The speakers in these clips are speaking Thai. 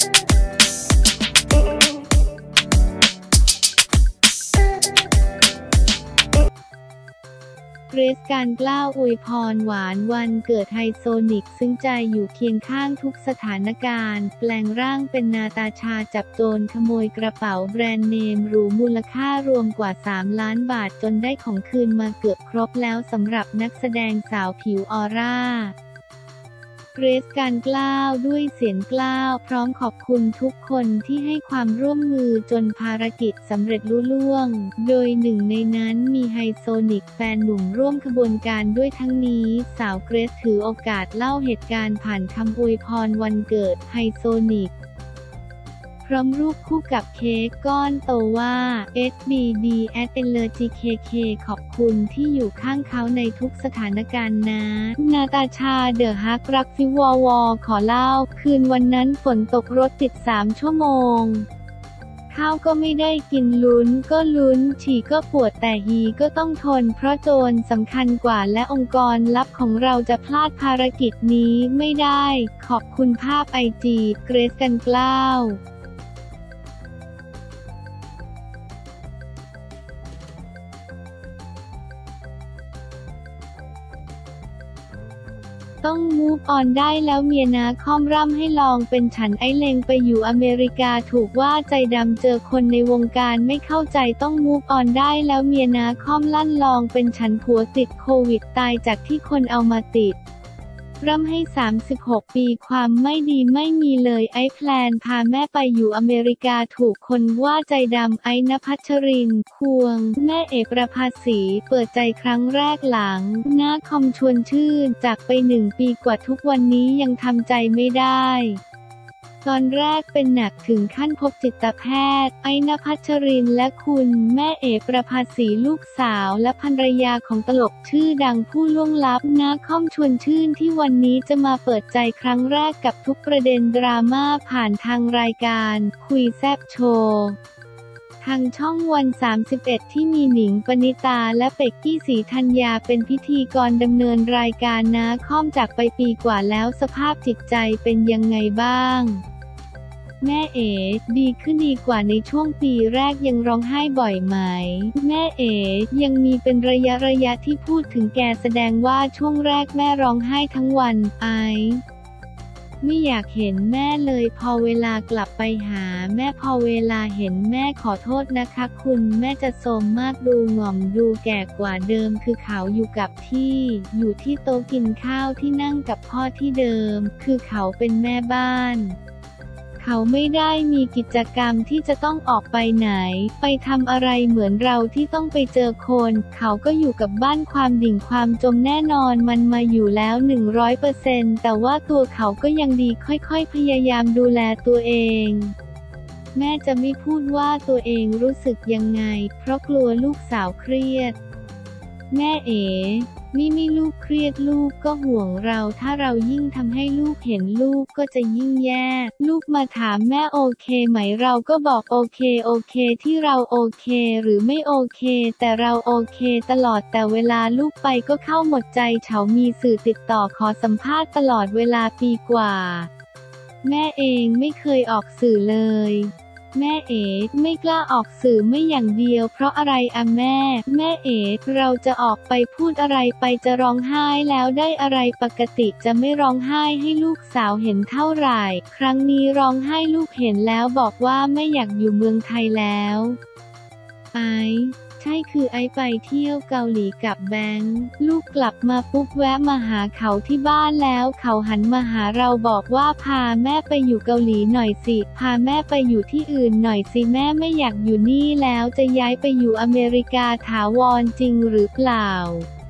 เกรซ การกล้าอวยพรหวานวันเกิดไฮโซนิกซึ้งใจอยู่เคียงข้างทุกสถานการณ์แปลงร่างเป็นนาตาชาจับโจรขโมยกระเป๋าแบรนด์เนมหรูมูลค่ารวมกว่า3 ล้านบาทจนได้ของคืนมาเกือบครบแล้วสำหรับนักแสดงสาวผิวออร่าเกรซ การกล้าวด้วยเสียงกล้าวพร้อมขอบคุณทุกคนที่ให้ความร่วมมือจนภารกิจสำเร็จลุล่วงโดยหนึ่งในนั้นมีไฮโซนิกแฟนหนุ่มร่วมขบวนการด้วยทั้งนี้สาวเกรซถือโอกาสเล่าเหตุการณ์ผ่านคำอวยพรวันเกิดไฮโซนิกพร้อมรูปคู่กับเค้กก้อนโตว่า SBD@LGKK ขอบคุณที่อยู่ข้างเขาในทุกสถานการณ์นะนาตาชาเดอะฮักรักฟิววอขอเล่าคืนวันนั้นฝนตกรถติด3 ชั่วโมงข้าวก็ไม่ได้กินลุ้นก็ลุ้นฉี่ก็ปวดแต่ฮีก็ต้องทนเพราะโจรสำคัญกว่าและองค์กรลับของเราจะพลาดภารกิจนี้ไม่ได้ขอบคุณภาพไอจีเกรซ การกล้าวต้องมูฟออนได้แล้วเมียนะค่อมร่ำให้ลองเป็นฉันไอ้เลงไปอยู่อเมริกาถูกว่าใจดำเจอคนในวงการไม่เข้าใจต้องมูฟออนได้แล้วเมียนะค่อมลั่นลองเป็นฉันผัวติดโควิดตายจากที่คนเอามาติดร่ำให้36 ปีความไม่ดีไม่มีเลยไอ้แพลนพาแม่ไปอยู่อเมริกาถูกคนว่าใจดำไอ้ณภัชรินทร์ควงแม่เอกประภาสีเปิดใจครั้งแรกหลังหน้าคอมชวนชื่นจากไป1 ปีกว่าทุกวันนี้ยังทำใจไม่ได้ตอนแรกเป็นหนักถึงขั้นพบจิตแพทย์ไอ้ณภัชรินทร์และคุณแม่เอกประภาสีลูกสาวและภรรยาของตลกชื่อดังผู้ล่วงลับณค่อมชวนชื่นที่วันนี้จะมาเปิดใจครั้งแรกกับทุกประเด็นดราม่าผ่านทางรายการคุยแซ่บโชว์ทางช่องวัน31ที่มีหนิงปณิตาและเป็กกี้ศรีธัญญาเป็นพิธีกรดำเนินรายการนาค่อมจากไปปีกว่าแล้วสภาพจิตใจเป็นยังไงบ้างแม่เอ๋ดีขึ้นดีกว่าในช่วงปีแรกยังร้องไห้บ่อยไหมแม่เอ๋ยังมีเป็นระยะที่พูดถึงแกแสดงว่าช่วงแรกแม่ร้องไห้ทั้งวันไม่อยากเห็นแม่เลยพอเวลากลับไปหาแม่พอเวลาเห็นแม่ขอโทษนะคะคุณแม่จะโทรมมากดูหง่อมดูแก่กว่าเดิมคือเขาอยู่กับที่อยู่ที่โต๊ะกินข้าวที่นั่งกับพ่อที่เดิมคือเขาเป็นแม่บ้านเขาไม่ได้มีกิจกรรมที่จะต้องออกไปไหนไปทำอะไรเหมือนเราที่ต้องไปเจอคนเขาก็อยู่กับบ้านความดิ่งความจมแน่นอนมันมาอยู่แล้ว 100% แต่ว่าตัวเขาก็ยังดีค่อยๆพยายามดูแลตัวเองแม่จะไม่พูดว่าตัวเองรู้สึกยังไงเพราะกลัวลูกสาวเครียดแม่เอ๋ไม่ลูกเครียดลูกก็ห่วงเราถ้าเรายิ่งทำให้ลูกเห็นลูกก็จะยิ่งแย่ลูกมาถามแม่โอเคไหมเราก็บอกโอเคที่เราโอเคหรือไม่โอเคแต่เราโอเคตลอดแต่เวลาลูกไปก็เข้าหมดใจเฉามีสื่อติดต่อขอสัมภาษณ์ตลอดเวลาปีกว่าแม่เองไม่เคยออกสื่อเลยแม่เอ๋ไม่กล้าออกสื่อไม่อย่างเดียวเพราะอะไรอะแม่เอ๋เราจะออกไปพูดอะไรไปจะร้องไห้แล้วได้อะไรปกติจะไม่ร้องไห้ให้ลูกสาวเห็นเท่าไหร่ครั้งนี้ร้องไห้ลูกเห็นแล้วบอกว่าไม่อยากอยู่เมืองไทยแล้วใช่คือไอไปเที่ยวเกาหลีกับแบงค์ลูกกลับมาปุ๊บแวะมาหาเขาที่บ้านแล้วเขาหันมาหาเราบอกว่าพาแม่ไปอยู่เกาหลีหน่อยสิพาแม่ไปอยู่ที่อื่นหน่อยสิแม่ไม่อยากอยู่นี่แล้วจะย้ายไปอยู่อเมริกาถาวรจริงหรือเปล่า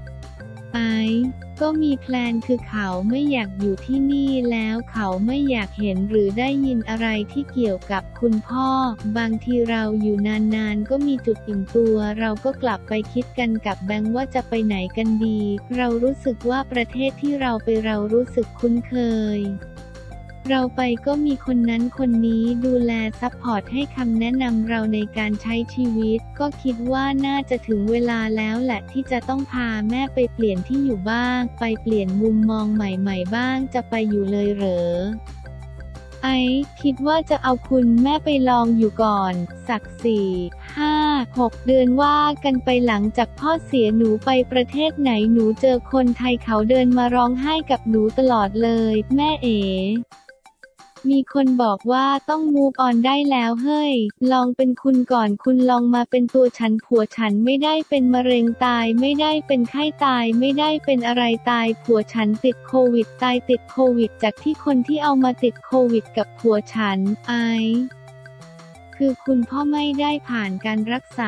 ก็มีแพลนคือเขาไม่อยากอยู่ที่นี่แล้วเขาไม่อยากเห็นหรือได้ยินอะไรที่เกี่ยวกับคุณพ่อบางทีเราอยู่นานๆก็มีจุดอิ่มตัวเราก็กลับไปคิดกันกับแบงค์ว่าจะไปไหนกันดีเรารู้สึกว่าประเทศที่เราไปเรารู้สึกคุ้นเคยเราไปก็มีคนนั้นคนนี้ดูแลซัพพอร์ตให้คำแนะนำเราในการใช้ชีวิตก็คิดว่าน่าจะถึงเวลาแล้วแหละที่จะต้องพาแม่ไปเปลี่ยนที่อยู่บ้างไปเปลี่ยนมุมมองใหม่ๆบ้างจะไปอยู่เลยเหรอไอ้คิดว่าจะเอาคุณแม่ไปลองอยู่ก่อนสัก4-5-6 เดือนว่ากันไปหลังจากพ่อเสียหนูไปประเทศไหนหนูเจอคนไทยเขาเดินมาร้องไห้กับหนูตลอดเลยแม่เอ๋มีคนบอกว่าต้อง move on ได้แล้วเฮ้ยลองเป็นคุณก่อนคุณลองมาเป็นตัวฉันผัวฉันไม่ได้เป็นมะเร็งตายไม่ได้เป็นไข้ตายไม่ได้เป็นอะไรตายผัวฉันติดโควิดตายติดโควิดจากที่คนที่เอามาติดโควิดกับผัวฉันคือคุณพ่อไม่ได้ผ่านการรักษา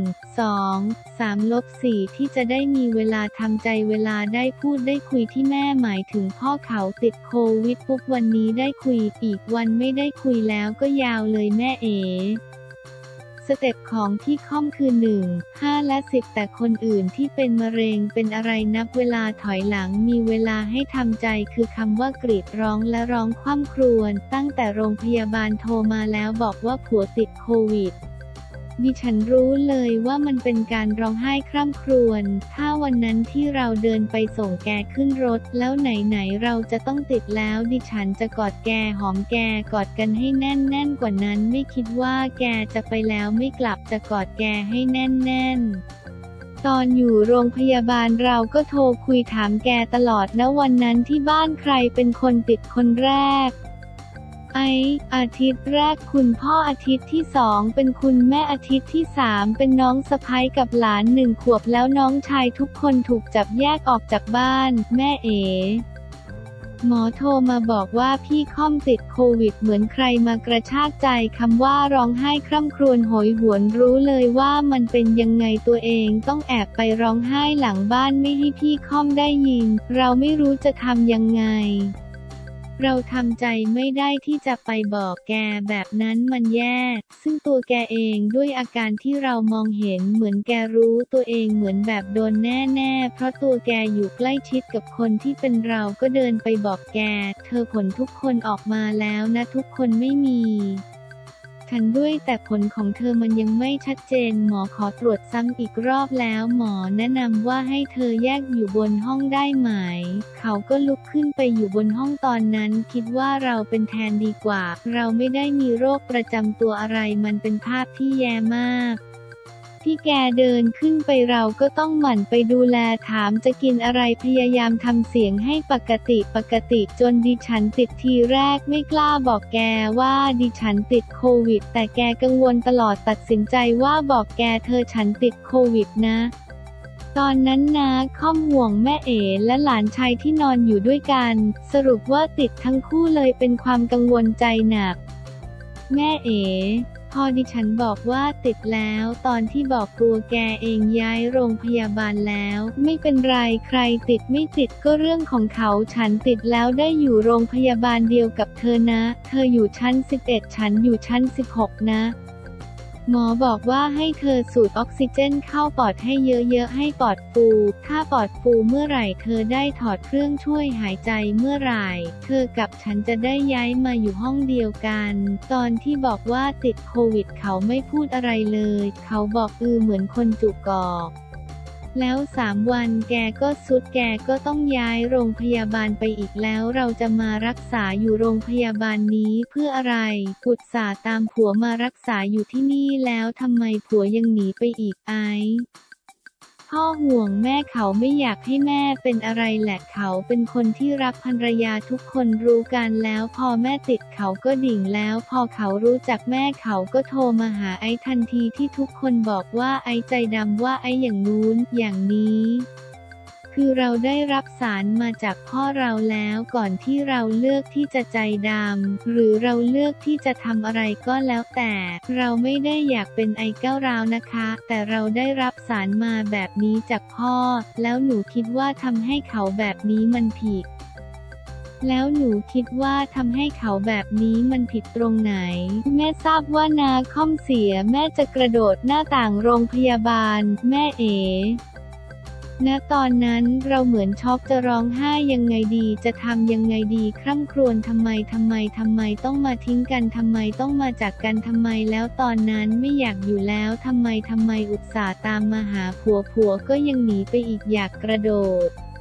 1-2-3-4ที่จะได้มีเวลาทำใจเวลาได้พูดได้คุยที่แม่หมายถึงพ่อเขาติดโควิดปุ๊บวันนี้ได้คุยอีกวันไม่ได้คุยแล้วก็ยาวเลยแม่เอ๋สเต็ปของพี่ค่อมคือ1 5 และ 10แต่คนอื่นที่เป็นมะเร็งเป็นอะไรนับเวลาถอยหลังมีเวลาให้ทำใจคือคำว่ากรีดร้องและร้องคร่ำครวญตั้งแต่โรงพยาบาลโทรมาแล้วบอกว่าผัวติดโควิดดิฉันรู้เลยว่ามันเป็นการร้องไห้คร่ำครวญถ้าวันนั้นที่เราเดินไปส่งแกขึ้นรถแล้วไหนๆเราจะต้องติดแล้วดิฉันจะกอดแกหอมแกกอดกันให้แน่นๆกว่านั้นไม่คิดว่าแกจะไปแล้วไม่กลับจะกอดแกให้แน่นๆตอนอยู่โรงพยาบาลเราก็โทรคุยถามแกตลอดนะวันนั้นที่บ้านใครเป็นคนติดคนแรกอาทิตย์แรกคุณพ่ออาทิตย์ที่2เป็นคุณแม่อาทิตย์ที่3เป็นน้องสะใภ้กับหลาน1 ขวบแล้วน้องชายทุกคนถูกจับแยกออกจากบ้านแม่เอ๋หมอโทรมาบอกว่าพี่ค่อมติดโควิดเหมือนใครมากระชากใจคำว่าร้องไห้คร่ำครวญโหยหวนรู้เลยว่ามันเป็นยังไงตัวเองต้องแอบไปร้องไห้หลังบ้านไม่ให้พี่ค่อมได้ยินเราไม่รู้จะทำยังไงเราทำใจไม่ได้ที่จะไปบอกแกแบบนั้นมันแย่ซึ่งตัวแกเองด้วยอาการที่เรามองเห็นเหมือนแกรู้ตัวเองเหมือนแบบโดนแน่ๆเพราะตัวแกอยู่ใกล้ชิดกับคนที่เป็นเราก็เดินไปบอกแกเธอผลทุกคนออกมาแล้วนะทุกคนไม่มีฉันด้วยแต่ผลของเธอมันยังไม่ชัดเจนหมอขอตรวจซ้ำอีกรอบแล้วหมอแนะนำว่าให้เธอแยกอยู่บนห้องได้ไหมเขาก็ลุกขึ้นไปอยู่บนห้องตอนนั้นคิดว่าเราเป็นแทนดีกว่าเราไม่ได้มีโรคประจำตัวอะไรมันเป็นภาพที่แย่มากที่แกเดินขึ้นไปเราก็ต้องหมั่นไปดูแลถามจะกินอะไรพยายามทำเสียงให้ปกติจนดิฉันติดทีแรกไม่กล้าบอกแกว่าดิฉันติดโควิดแต่แกกังวลตลอดตัดสินใจว่าบอกแกเธอฉันติดโควิดนะตอนนั้นนะค่อมห่วงแม่เอ๋และหลานชายที่นอนอยู่ด้วยกันสรุปว่าติดทั้งคู่เลยเป็นความกังวลใจหนักแม่เอ๋พอดิฉันบอกว่าติดแล้วตอนที่บอกตัวแกเองย้ายโรงพยาบาลแล้วไม่เป็นไรใครติดไม่ติดก็เรื่องของเขาฉันติดแล้วได้อยู่โรงพยาบาลเดียวกับเธอนะเธออยู่ชั้น11ฉันอยู่ชั้น16นะหมอบอกว่าให้เธอสูดออกซิเจนเข้าปอดให้เยอะๆให้ปอดฟูถ้าปอดฟูเมื่อไหร่เธอได้ถอดเครื่องช่วยหายใจเมื่อไหร่เธอกับฉันจะได้ย้ายมาอยู่ห้องเดียวกันตอนที่บอกว่าติดโควิดเขาไม่พูดอะไรเลยเขาบอกเหมือนคนจุกกอกแล้ว3 วันแกก็สุดแกก็ต้องย้ายโรงพยาบาลไปอีกแล้วเราจะมารักษาอยู่โรงพยาบาลนี้เพื่ออะไรอุตส่าห์ตามผัวมารักษาอยู่ที่นี่แล้วทำไมผัวยังหนีไปอีกพ่อห่วงแม่เขาไม่อยากให้แม่เป็นอะไรแหละเขาเป็นคนที่รักภรรยาทุกคนรู้กันแล้วพอแม่ติดเขาก็ดิ่งแล้วพอเขารู้จักแม่เขาก็โทรมาหาไอ้ทันทีที่ทุกคนบอกว่าไอ้ใจดำว่าไอ้อย่างนู้นอย่างนี้คือเราได้รับสารมาจากพ่อเราแล้วก่อนที่เราเลือกที่จะใจดำหรือเราเลือกที่จะทำอะไรก็แล้วแต่เราไม่ได้อยากเป็นไอ้ก้าวร้าวนะคะแต่เราได้รับสารมาแบบนี้จากพ่อแล้วหนูคิดว่าทำให้เขาแบบนี้มันผิดแล้วหนูคิดว่าทำให้เขาแบบนี้มันผิดตรงไหนแม่ทราบว่านาค่อมเสียแม่จะกระโดดหน้าต่างโรงพยาบาลแม่เอ๋ณตอนนั้นเราเหมือนช็อกจะร้องไห้ยังไงดีจะทำยังไงดีคร่ำครวญทำไมต้องมาทิ้งกันทำไมต้องมาจากกันทำไมแล้วตอนนั้นไม่อยากอยู่แล้วทำไมอุตส่าห์ตามมาหาผัวก็ยังหนีไปอีกอยากกระโดด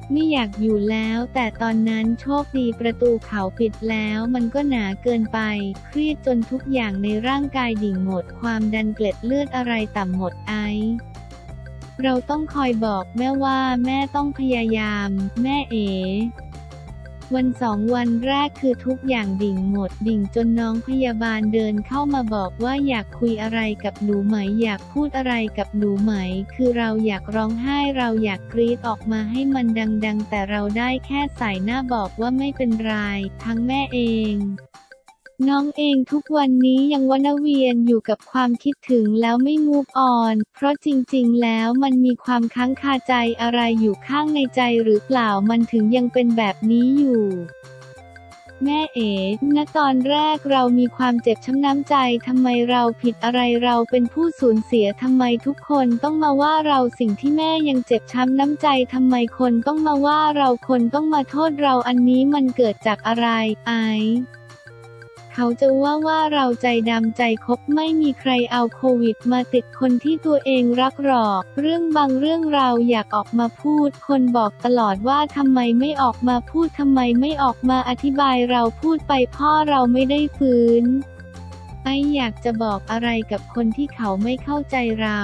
ไม่อยากอยู่แล้วแต่ตอนนั้นโชคดีประตูเขาปิดแล้วมันก็หนาเกินไปเครียดจนทุกอย่างในร่างกายดิ่งหมดความดันเกล็ดเลือดอะไรต่ำหมดไอเราต้องคอยบอกแม่ว่าแม่ต้องพยายามแม่เอ๋วัน2 วันแรกคือทุกอย่างดิ่งหมดดิ่งจนน้องพยาบาลเดินเข้ามาบอกว่าอยากคุยอะไรกับหนูไหมอยากพูดอะไรกับหนูไหมคือเราอยากร้องไห้เราอยากกรีดออกมาให้มันดังๆแต่เราได้แค่ใส่หน้าบอกว่าไม่เป็นไรทั้งแม่เองน้องเองทุกวันนี้ยังวนเวียนอยู่กับความคิดถึงแล้วไม่มูฟออนเพราะจริงๆแล้วมันมีความค้างคาใจอะไรอยู่ข้างในใจหรือเปล่ามันถึงยังเป็นแบบนี้อยู่แม่เอ๋ณตอนแรกเรามีความเจ็บช้ำน้ำใจทำไมเราผิดอะไรเราเป็นผู้สูญเสียทำไมทุกคนต้องมาว่าเราสิ่งที่แม่ยังเจ็บช้ำน้ำใจทำไมคนต้องมาว่าเราคนต้องมาโทษเราอันนี้มันเกิดจากอะไรไอเขาจะว่าเราใจดำใจคบไม่มีใครเอาโควิดมาติดคนที่ตัวเองรักหรอกเรื่องบางเรื่องเราอยากออกมาพูดคนบอกตลอดว่าทำไมไม่ออกมาพูดทำไมไม่ออกมาอธิบายเราพูดไปพ่อเราไม่ได้ฟื้นไออยากจะบอกอะไรกับคนที่เขาไม่เข้าใจเรา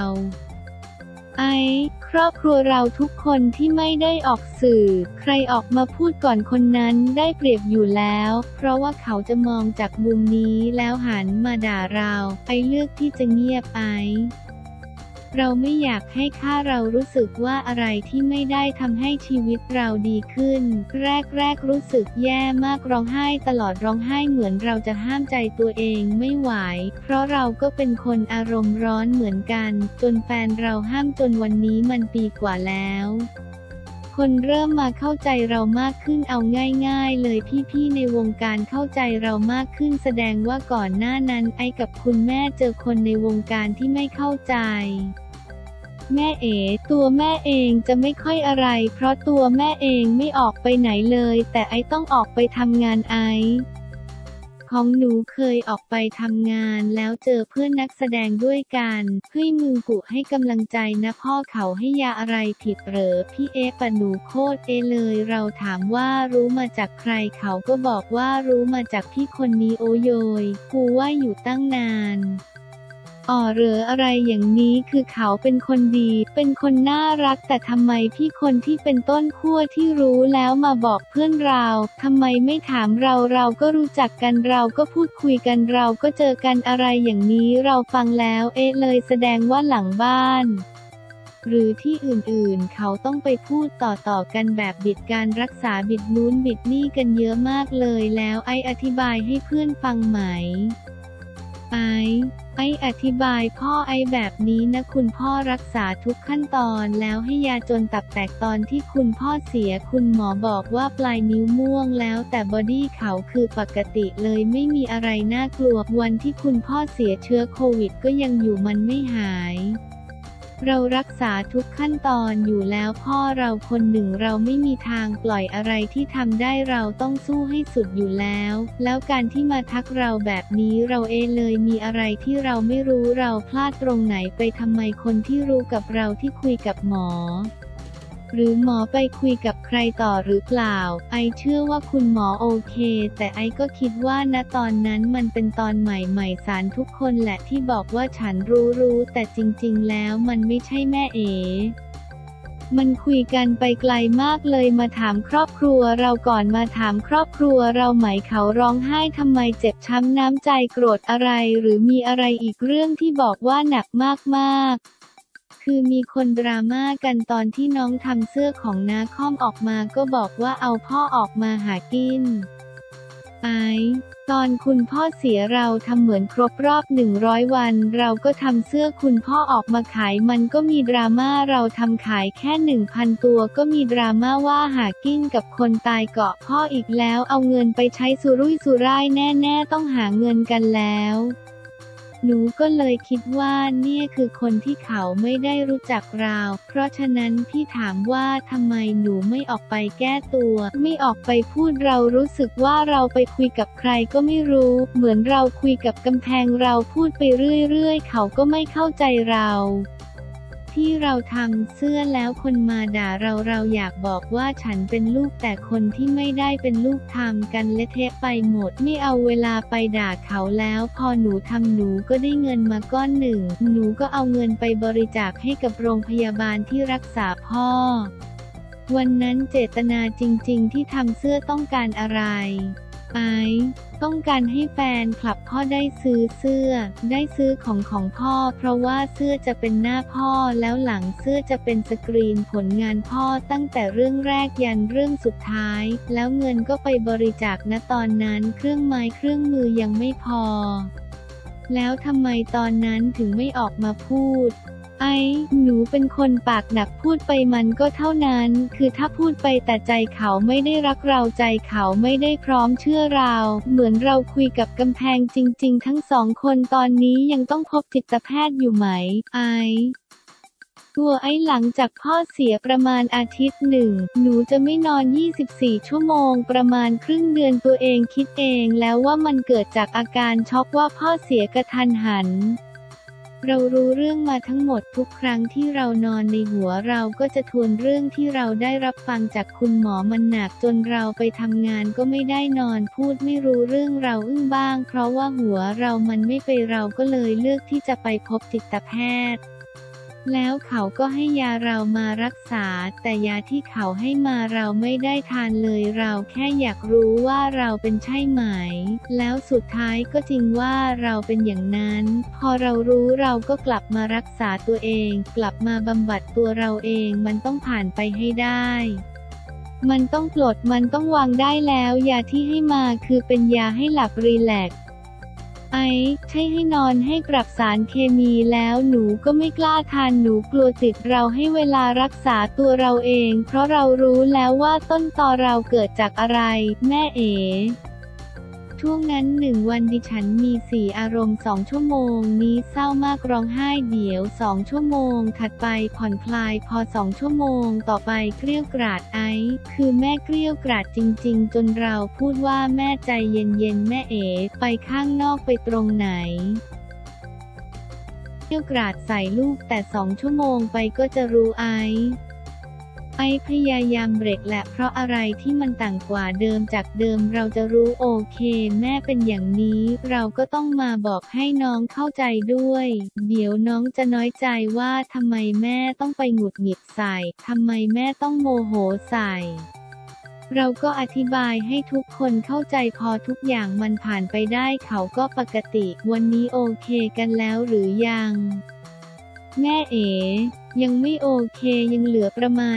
ครอบครัวเราทุกคนที่ไม่ได้ออกสื่อใครออกมาพูดก่อนคนนั้นได้เปรียบอยู่แล้วเพราะว่าเขาจะมองจากมุมนี้แล้วหันมาด่าเราเลือกที่จะเงียบเราไม่อยากให้เรารู้สึกว่าอะไรที่ไม่ได้ทำให้ชีวิตเราดีขึ้นแรกรู้สึกแย่มากร้องไห้ตลอดร้องไห้เหมือนเราจะห้ามใจตัวเองไม่ไหวเพราะเราก็เป็นคนอารมณ์ร้อนเหมือนกันจนแฟนเราห้ามจนวันนี้มันปีกว่าแล้วคนเริ่มมาเข้าใจเรามากขึ้นเอาง่ายๆเลยพี่ๆในวงการเข้าใจเรามากขึ้นแสดงว่าก่อนหน้านั้นกับคุณแม่เจอคนในวงการที่ไม่เข้าใจแม่เอ๋ตัวแม่เองจะไม่ค่อยอะไรเพราะตัวแม่เองไม่ออกไปไหนเลยแต่ต้องออกไปทำงานของหนูเคยออกไปทำงานแล้วเจอเพื่อนนักแสดงด้วยกันเฮ้ยมึงกูให้กำลังใจนะพ่อเขาให้ยาอะไรผิดเหรอพี่ปะหนูโคตรเลยเราถามว่ารู้มาจากใครเขาก็บอกว่ารู้มาจากพี่คนนี้โอโยยกูว่าอยู่ตั้งนานเหรออะไรอย่างนี้คือเขาเป็นคนดีเป็นคนน่ารักแต่ทำไมพี่คนที่เป็นต้นขั้วที่รู้แล้วมาบอกเพื่อนเราทำไมไม่ถามเราก็รู้จักกันเราก็พูดคุยกันเราก็เจอกันอะไรอย่างนี้เราฟังแล้วเลยแสดงว่าหลังบ้านหรือที่อื่นๆเขาต้องไปพูดต่อกันแบบบิดการรักษาบิดนู้นบิดนี่กันเยอะมากเลยแล้วอธิบายให้เพื่อนฟังไหมอธิบายพ่อแบบนี้นะคุณพ่อรักษาทุกขั้นตอนแล้วให้ยาจนตับแตกตอนที่คุณพ่อเสียคุณหมอบอกว่าปลายนิ้วม่วงแล้วแต่บอดี้เขาคือปกติเลยไม่มีอะไรน่ากลัววันที่คุณพ่อเสียเชื้อโควิดก็ยังอยู่มันไม่หายเรารักษาทุกขั้นตอนอยู่แล้วพ่อเราคนหนึ่งเราไม่มีทางปล่อยอะไรที่ทำได้เราต้องสู้ให้สุดอยู่แล้วการที่มาทักเราแบบนี้เราเลยมีอะไรที่เราไม่รู้เราพลาดตรงไหนไปทำไมคนที่รู้กับเราที่คุยกับหมอหรือหมอไปคุยกับใครต่อหรือเปล่าเชื่อว่าคุณหมอโอเคแต่ก็คิดว่าณตอนนั้นมันเป็นตอนใหม่สารทุกคนแหละที่บอกว่าฉันรู้แต่จริงๆแล้วมันไม่ใช่แม่เอ๋มันคุยกันไปไกลมากเลยมาถามครอบครัวเราก่อนมาถามครอบครัวเราไหมเขาร้องไห้ทำไมเจ็บช้ำน้ำใจโกรธอะไรหรือมีอะไรอีกเรื่องที่บอกว่าหนักมากๆคือมีคนดราม่ากันตอนที่น้องทำเสื้อของนาค่อมออกมาก็บอกว่าเอาพ่อออกมาหากินตอนคุณพ่อเสียเราทำเหมือนครบรอบ100 วันเราก็ทำเสื้อคุณพ่อออกมาขายมันก็มีดราม่าเราทำขายแค่ 1,000 ตัวก็มีดราม่าว่าหากินกับคนตายเกาะพ่ออีกแล้วเอาเงินไปใช้สุรุ่ยสุร่ายแน่ๆต้องหาเงินกันแล้วหนูก็เลยคิดว่าเนี่ยคือคนที่เขาไม่ได้รู้จักเราเพราะฉะนั้นพี่ถามว่าทำไมหนูไม่ออกไปแก้ตัวไม่ออกไปพูดเรารู้สึกว่าเราไปคุยกับใครก็ไม่รู้เหมือนเราคุยกับกำแพงเราพูดไปเรื่อยๆเขาก็ไม่เข้าใจเราที่เราทำเสื้อแล้วคนมาด่าเราอยากบอกว่าฉันเป็นลูกแต่คนที่ไม่ได้เป็นลูกทำกันเละเทะไปหมดไม่เอาเวลาไปด่าเขาแล้วพอหนูทำหนูก็ได้เงินมาก้อนหนึ่งหนูก็เอาเงินไปบริจาคให้กับโรงพยาบาลที่รักษาพ่อวันนั้นเจตนาจริงๆที่ทำเสื้อต้องการอะไรต้องการให้แฟนคลับพ่อได้ซื้อเสื้อได้ซื้อของพ่อเพราะว่าเสื้อจะเป็นหน้าพ่อแล้วหลังเสื้อจะเป็นสกรีนผลงานพ่อตั้งแต่เรื่องแรกยันเรื่องสุดท้ายแล้วเงินก็ไปบริจาคณตอนนั้นเครื่องไม้เครื่องมือยังไม่พอแล้วทำไมตอนนั้นถึงไม่ออกมาพูดหนูเป็นคนปากหนักพูดไปมันก็เท่านั้นคือถ้าพูดไปแต่ใจเขาไม่ได้รักเราใจเขาไม่ได้พร้อมเชื่อเราเหมือนเราคุยกับกำแพงจริงๆทั้งสองคนตอนนี้ยังต้องพบจิตแพทย์อยู่ไหมตัวหลังจากพ่อเสียประมาณอาทิตย์หนึ่งหนูจะไม่นอน24ชั่วโมงประมาณครึ่งเดือนตัวเองคิดเองแล้วว่ามันเกิดจากอาการช็อกว่าพ่อเสียกระทันหันเรารู้เรื่องมาทั้งหมดทุกครั้งที่เรานอนในหัวเราก็จะทวนเรื่องที่เราได้รับฟังจากคุณหมอมันหนักจนเราไปทำงานก็ไม่ได้นอนพูดไม่รู้เรื่องเราอึ้งบ้างเพราะว่าหัวเรามันไม่ไปเราก็เลยเลือกที่จะไปพบจิตแพทย์แล้วเขาก็ให้ยาเรามารักษาแต่ยาที่เขาให้มาเราไม่ได้ทานเลยเราแค่อยากรู้ว่าเราเป็นใช่ไหมแล้วสุดท้ายก็จริงว่าเราเป็นอย่างนั้นพอเรารู้เราก็กลับมารักษาตัวเองกลับมาบำบัดตัวเราเองมันต้องผ่านไปให้ได้มันต้องปลดมันต้องวางได้แล้วยาที่ให้มาคือเป็นยาให้หลับรีแลกซ์ใช่ให้นอนให้ปรับสารเคมีแล้วหนูก็ไม่กล้าทานหนูกลัวติดเราให้เวลารักษาตัวเราเองเพราะเรารู้แล้วว่าต้นตอเราเกิดจากอะไรแม่ช่วงนั้น1 วันดิฉันมี4อารมณ์2 ชั่วโมงนี้เศร้ามากร้องไห้เดี๋ยว2 ชั่วโมงถัดไปผ่อนคลายพอ2 ชั่วโมงต่อไปเกรี้ยวกราดคือแม่เกรี้ยวกราดจริงๆจนเราพูดว่าแม่ใจเย็นๆแม่ไปข้างนอกไปตรงไหนเกรี้ยวกราดใส่ลูกแต่2 ชั่วโมงไปก็จะรู้พยายามเบรกแหละเพราะอะไรที่มันต่างกว่าเดิมจากเดิมเราจะรู้โอเคแม่เป็นอย่างนี้เราก็ต้องมาบอกให้น้องเข้าใจด้วยเดี๋ยวน้องจะน้อยใจว่าทำไมแม่ต้องไปหงุดหงิดใส่ทำไมแม่ต้องโมโหใส่เราก็อธิบายให้ทุกคนเข้าใจพอทุกอย่างมันผ่านไปได้เขาก็ปกติวันนี้โอเคกันแล้วหรือยังแม่ยังไม่โอเคยังเหลือประมาณ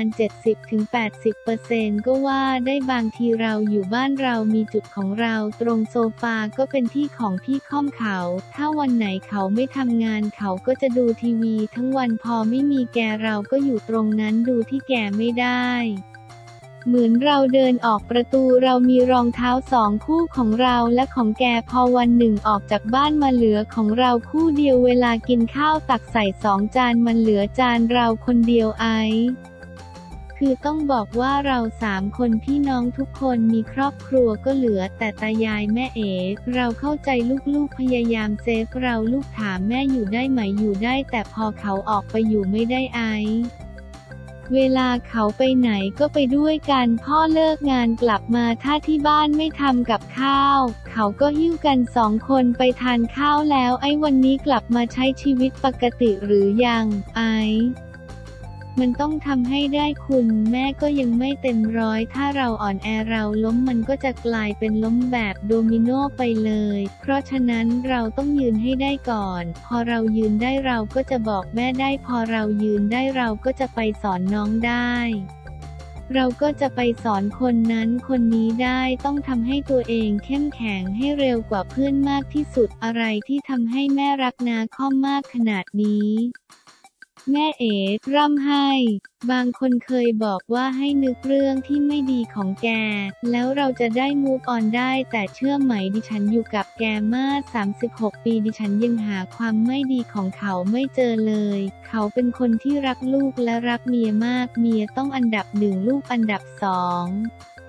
70-80% ก็ว่าได้บางทีเราอยู่บ้านเรามีจุดของเราตรงโซฟาก็เป็นที่ของพี่ค่อมเขาถ้าวันไหนเขาไม่ทำงานเขาก็จะดูทีวีทั้งวันพอไม่มีแกเราก็อยู่ตรงนั้นดูที่แกไม่ได้เหมือนเราเดินออกประตูเรามีรองเท้า2 คู่ของเราและของแกพอวันหนึ่งออกจากบ้านมาเหลือของเราคู่เดียวเวลากินข้าวตักใส่2 จานมันเหลือจานเราคนเดียวคือต้องบอกว่าเรา3 คนพี่น้องทุกคนมีครอบครัวก็เหลือแต่ตายายแม่เราเข้าใจลูกๆพยายามเซฟเราลูกถามแม่อยู่ได้ไหมอยู่ได้แต่พอเขาออกไปอยู่ไม่ได้เวลาเขาไปไหนก็ไปด้วยกันพ่อเลิกงานกลับมาถ้าที่บ้านไม่ทำกับข้าวเขาก็หิ้วกัน2 คนไปทานข้าวแล้ววันนี้กลับมาใช้ชีวิตปกติหรือยังมันต้องทำให้ได้คุณแม่ก็ยังไม่เต็มร้อยถ้าเราอ่อนแอเราล้มมันก็จะกลายเป็นล้มแบบโดมิโนไปเลยเพราะฉะนั้นเราต้องยืนให้ได้ก่อนพอเรายืนได้เราก็จะบอกแม่ได้พอเรายืนได้เราก็จะไปสอนน้องได้เราก็จะไปสอนคนนั้นคนนี้ได้ต้องทำให้ตัวเองเข้มแข็งให้เร็วกว่าเพื่อนมากที่สุดอะไรที่ทำให้แม่รักนาค่อมมากขนาดนี้แม่ร่ำไห้บางคนเคยบอกว่าให้นึกเรื่องที่ไม่ดีของแกแล้วเราจะได้มูฟออนได้แต่เชื่อไหมดิฉันอยู่กับแกมา36 ปีดิฉันยังหาความไม่ดีของเขาไม่เจอเลยเขาเป็นคนที่รักลูกและรักเมียมากเมียต้องอันดับ1ลูกอันดับ2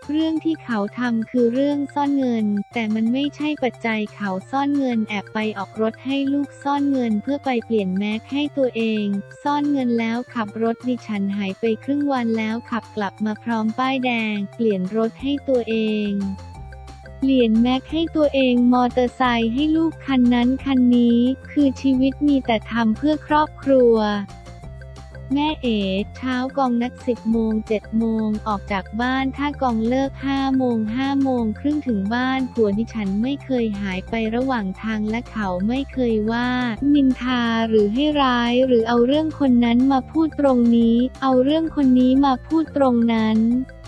เรื่องที่เขาทำคือเรื่องซ่อนเงินแต่มันไม่ใช่ปัจจัยเขาซ่อนเงินแอบไปออกรถให้ลูกซ่อนเงินเพื่อไปเปลี่ยนแม็กให้ตัวเองซ่อนเงินแล้วขับรถดิฉันหายไปครึ่งวันแล้วขับกลับมาพร้อมป้ายแดงเปลี่ยนรถให้ตัวเองเปลี่ยนแม็กให้ตัวเองมอเตอร์ไซค์ให้ลูกคันนั้นคันนี้คือชีวิตมีแต่ทำเพื่อครอบครัวแม่เอ๋เช้ากองนัด10 โมง 7 โมงออกจากบ้านถ้ากองเลิก5 โมง 5 โมงครึ่งถึงบ้านผัวดิฉันไม่เคยหายไประหว่างทางและเขาไม่เคยว่านินทาหรือให้ร้ายหรือเอาเรื่องคนนั้นมาพูดตรงนี้เอาเรื่องคนนี้มาพูดตรงนั้น